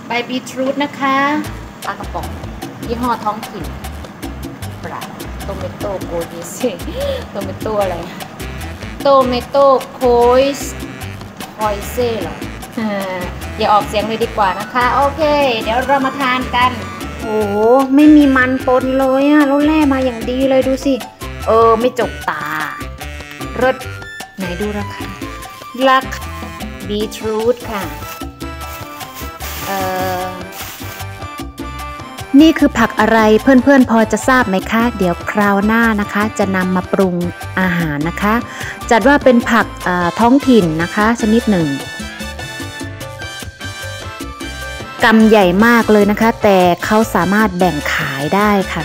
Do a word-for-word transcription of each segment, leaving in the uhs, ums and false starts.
ใบบีทรูทนะคะปลากระป๋องยี่ห้อท้องถิ่นปลาโตเมโต้โกดิเซโตเมโต้อะไรโตเมโต้โคยส์คอยเซ่หรออย่าออกเสียงเลยดีกว่านะคะโอเคเดี๋ยวเรามาทานกันโอ้โหไม่มีมันปนเลยอะแล้วแล่มาอย่างดีเลยดูสิเออไม่จกตารสไหนดูราคาราคาบีทรูทค่ะเอ่อนี่คือผักอะไรเพื่อนๆพอจะทราบไหมคะเดี๋ยวคราวหน้านะคะจะนำมาปรุงอาหารนะคะจัดว่าเป็นผักท้องถิ่นนะคะชนิดหนึ่งกำใหญ่มากเลยนะคะแต่เขาสามารถแบ่งขายได้ค่ะ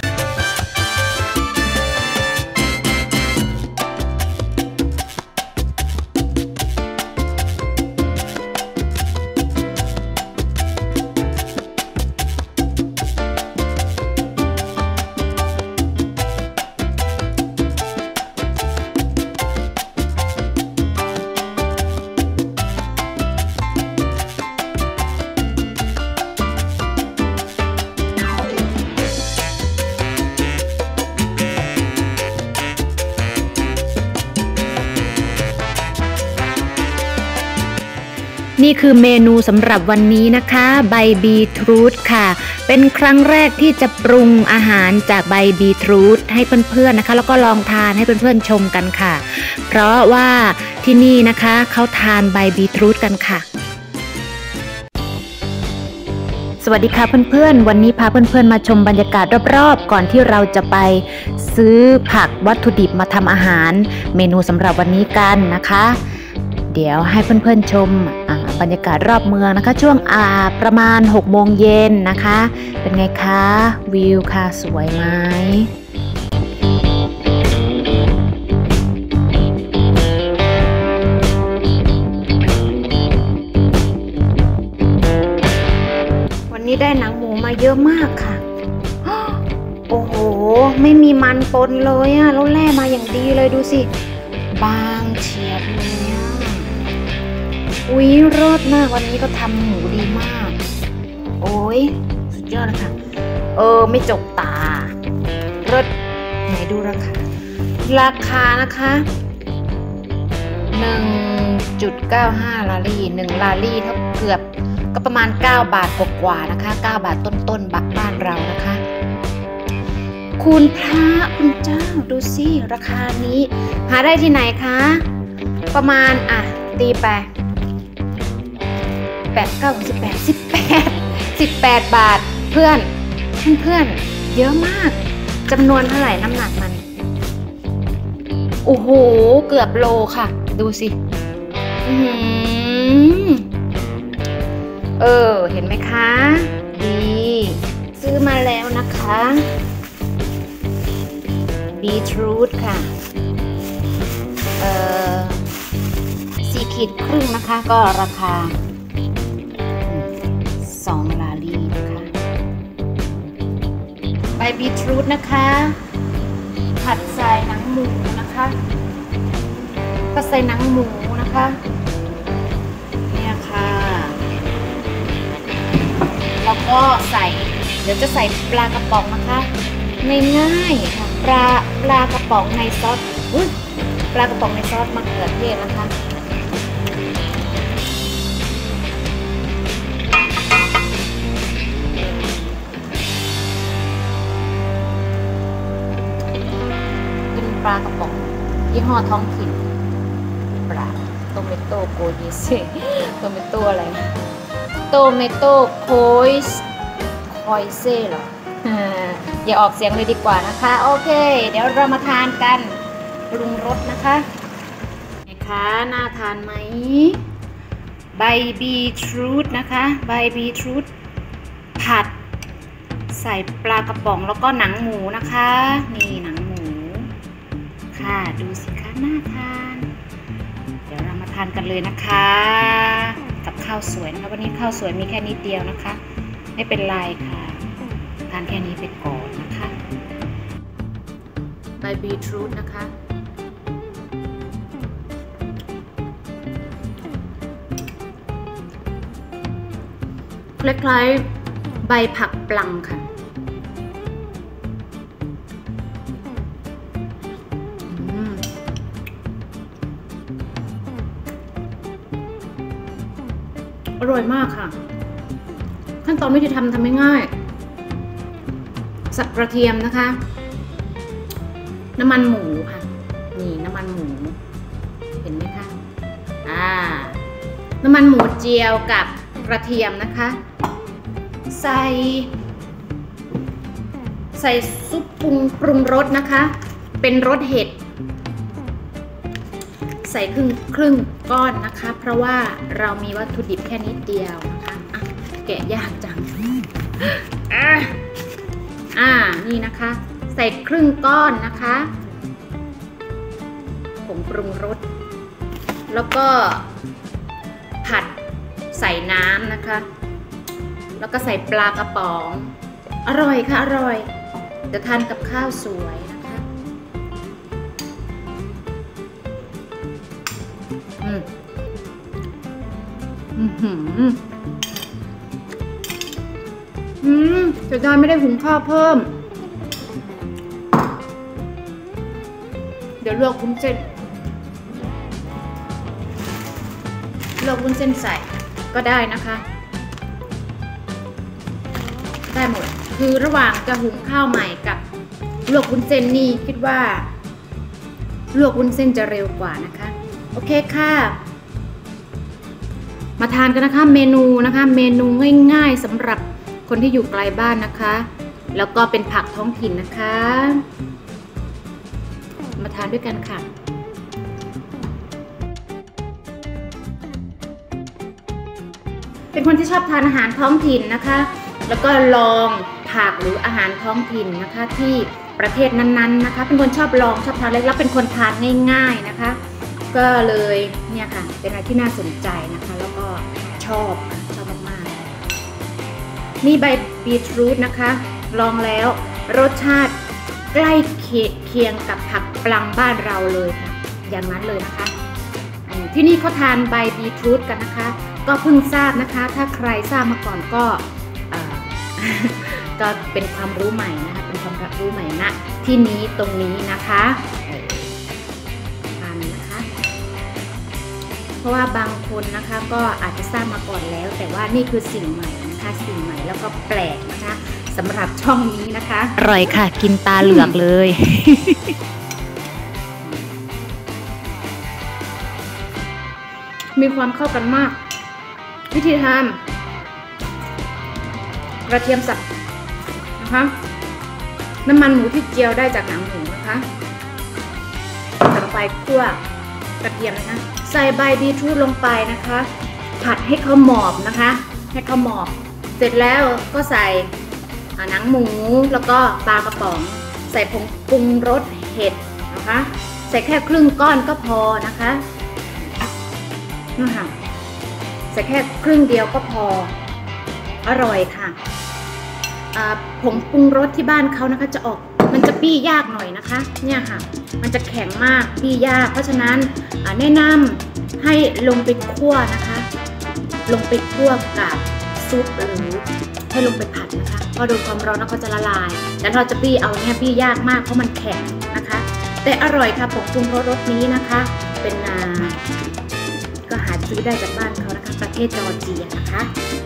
นี่คือเมนูสำหรับวันนี้นะคะใบบีทรูทค่ะเป็นครั้งแรกที่จะปรุงอาหารจากใบบีทรูทให้เพื่อนๆนะคะแล้วก็ลองทานให้เพื่อนๆชมกันค่ะเพราะว่าที่นี่นะคะเขาทานใบบีทรูทกันค่ะสวัสดีค่ะเพื่อนๆวันนี้พาเพื่อนๆมาชมบรรยากาศรอบๆก่อนที่เราจะไปซื้อผักวัตถุดิบมาทำอาหารเมนูสำหรับวันนี้กันนะคะเดี๋ยวให้เพื่อนๆชมบรรยากาศรอบเมืองนะคะช่วงอาประมาณหกโมงเย็นนะคะเป็นไงคะวิวค่ะสวยไหมวันนี้ได้หนังหมูมาเยอะมากค่ะโอ้โหไม่มีมันปนเลยอะแล้วแล่มาอย่างดีเลยดูสิบางเฉียบเลยอุ๊ยรสมากวันนี้ก็ทำหมูดีมากโอ้ยสุดยอดเลยค่ะเออไม่จกตารสไหนดูราคาราคานะคะ หนึ่งจุดเก้าห้า ลารี่หนึ่งลารี่เท่าเกือบก็ประมาณเก้าบาทกว่าๆนะคะเก้าบาทต้นๆบ้านเรานะคะคุณพระคุณเจ้าดูสิราคานี้หาได้ที่ไหนคะประมาณอ่ะตีไปแปดเก้าสิบแปดสิบแปดสิบแปดบาทเพื่อนเพื่อนเยอะมากจำนวนเท่าไหร่น้ำหนักมันโอ้โหเกือบโลค่ะดูสิอืมเออเห็นไหมคะดีซื้อมาแล้วนะคะบีทรูทค่ะเอ่อสี่ขีดครึ่งนะคะก็ราคาสองลาลีนะคะใบบีทรูทนะคะผัดใส่หนังหมูนะคะก็ใส่หนังหมูนะคะเนี่ยค่ะแล้วก็ใส่เดี๋ยวจะใส่ปลากระป๋องนะคะง่ายๆค่ะปลาปลากระป๋องในซอสอุ๊ยปลากระป๋องในซอสมะเขือเทศนะคะปลากระป๋องยี่ห้อท้องถิ่นปลาโตเมโต้โกดิเซโตเมโต้อะไรโตเมโต้โคยส์คอยเซ่หรออย่าออกเสียงเลยดีกว่านะคะโอเคเดี๋ยวเรามาทานกันปรุงรสนะคะนะคะน่าทานไหมใบบีทรูทนะคะใบบีทรูทผัดใส่ปลากระป๋องแล้วก็หนังหมูนะคะนี่หนังหมูค่ะดูสิคะน่าทานเดี๋ยวเรามาทานกันเลยนะคะกับข้าวสวยนะคะวันนี้ข้าวสวยมีแค่นิดเดียวนะคะไม่เป็นไรค่ะทานแค่นี้ไปก่อนนะคะใบบีทรูทนะคะ อคล้ายๆใบผักปลังค่ะอร่อยมากค่ะขั้นตอนวิธีทำทำง่ายๆสับกระเทียมนะคะน้ำมันหมูค่ะนี่น้ำมันหมูเห็นไหมคะอ่าน้ำมันหมูเจียวกับกระเทียมนะคะใส่ใส่ซุปปรุงปรุงรสนะคะเป็นรสเห็ดใส่ครึ่งครึ่งก้อนนะคะเพราะว่าเรามีวัตถุดิบแค่นิดเดียวนะคะอ่ะแกะยากจังอ่ะอ่านี่นะคะใส่ครึ่งก้อนนะคะผงปรุงรสแล้วก็ผัดใส่น้ำนะคะแล้วก็ใส่ปลากระป๋องอร่อยค่ะอร่อยจะทานกับข้าวสวยนะคะอืมอืมอืมจะได้ไม่ได้หุงข้าวเพิ่มเดี๋ยวลวกวุ้นเส้นลวกวุ้นเส้นใส่ก็ได้นะคะได้หมดคือระหว่างจะหุงข้าวใหม่กับลวกวุ้นเส้นนี่คิดว่าลวกวุ้นเส้นจะเร็วกว่านะคะโอเคค่ะมาทานกันนะคะเมนูนะคะเมนูง่ายๆสำหรับคนที่อยู่ไกลบ้านนะคะแล้วก็เป็นผักท้องถิ่นนะคะมาทานด้วยกันค่ะเป็นคนที่ชอบทานอาหารท้องถิ่นนะคะแล้วก็ลองผักหรืออาหารท้องถิ่นนะคะที่ประเทศนั้นๆนะคะเป็นคนชอบลองชอบทานแล้วเป็นคนทานง่ายๆนะคะก็เลยเนี่ยค่ะเป็นอะไรที่น่าสนใจนะคะแล้วก็ชอบชอบมากๆนี่ใบบีทรูทนะคะลองแล้วรสชาติใกล้เคียงกับผักปลังบ้านเราเลยค่ะอย่างนั้นเลยนะคะที่นี่เขาทานใบบีทรูทกันนะคะก็เพิ่งทราบนะคะถ้าใครทราบมาก่อนก็ก็เป็นความรู้ใหม่นะคะเป็นความรู้ใหม่ณที่นี้ตรงนี้นะคะทานนะคะเพราะว่าบางคนนะคะก็อาจจะทราบมาก่อนแล้วแต่ว่านี่คือสิ่งใหม่นะคะสิ่งใหม่แล้วก็แปลกนะคะสำหรับช่องนี้นะคะอร่อยค่ะกินตาเหลือกเลย มีความเข้ากันมากวิธีทำกระเทียมสับนะคะน้ำมันหมูที่เจียวได้จากหนังหมูนะคะใส่ลงไปคั่วกระเทียมนะคะใส่ใบบีทรูทลงไปนะคะผัดให้เขาหมอบนะคะให้เขาหมอบเสร็จแล้วก็ใส่หนังหมูแล้วก็ปลากระป๋องใส่ผงปรุงรสเห็ดนะคะใส่แค่ครึ่งก้อนก็พอนะคะนะคะใส่แค่ครึ่งเดียวก็พออร่อยค่ะผงปรุงรสที่บ้านเขานะคะจะออกมันจะปี้ยากหน่อยนะคะเนี่ยค่ะมันจะแข็งมากปี้ยากเพราะฉะนั้นแนะนำให้ลงไปคั่วนะคะลงไปคั่วกับซุปหรือให้ลงไปผัดนะคะพอโดนความร้อนแล้วก็จะละลายแล้วเราจะปี้เอาเนี่ยปี้ยากมากเพราะมันแข็งนะคะแต่อร่อยค่ะผงปรุงรสนี้นะคะเป็นก็หาซื้อได้จากบ้านเขานะคะประเทศจอร์เจียนะคะ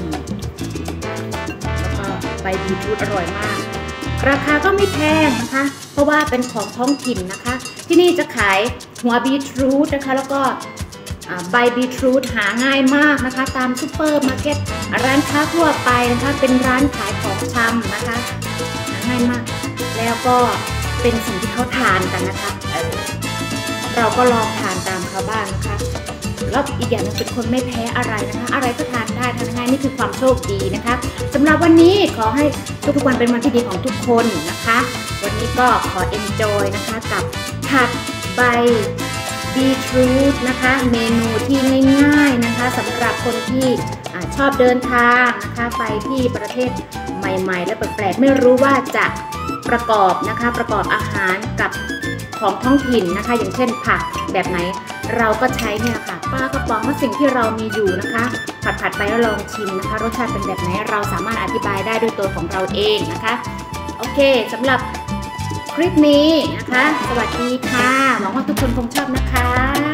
แล้วก็ใบบีทรูทอร่อยมากราคาก็ไม่แพงนะคะเพราะว่าเป็นของท้องถิ่นนะคะที่นี่จะขายหัวบีทรูทนะคะแล้วก็ใบบีทรูทหาง่ายมากนะคะตามซุปเปอร์มาร์เก็ตร้านค้าทั่วไปนะคะเป็นร้านขายของชำนะคะหาง่ายมากแล้วก็เป็นสิ่งที่เขาทานกันนะคะเราก็ลองทานตามเขาบ้างนะคะแล้วอีกอย่างนึงเป็นคนไม่แพ้อะไรนะคะอะไรก็ทานได้ทานง่ายนี่คือความโชคดีนะคะสำหรับวันนี้ขอให้ทุกๆวันเป็นวันที่ดีของทุกคนนะคะวันนี้ก็ขอ enjoy นะคะกับผัดใบบีทรูทนะคะเมนูที่ง่ายๆนะคะสำหรับคนที่ชอบเดินทางนะคะไปที่ประเทศใหม่ๆและแปลกๆไม่รู้ว่าจะประกอบนะคะประกอบอาหารกับของท้องถิ่นนะคะอย่างเช่นผักแบบไหนเราก็ใช้เนี่ยค่ะปลากระป๋องก็สิ่งที่เรามีอยู่นะคะผัดผัดไปแล้วลองชิมนะคะรสชาติเป็นแบบไหนเราสามารถอธิบายได้ด้วยตัวของเราเองนะคะโอเคสำหรับคลิปนี้นะคะสวัสดีค่ะหวังว่าทุกคนคงชอบนะคะ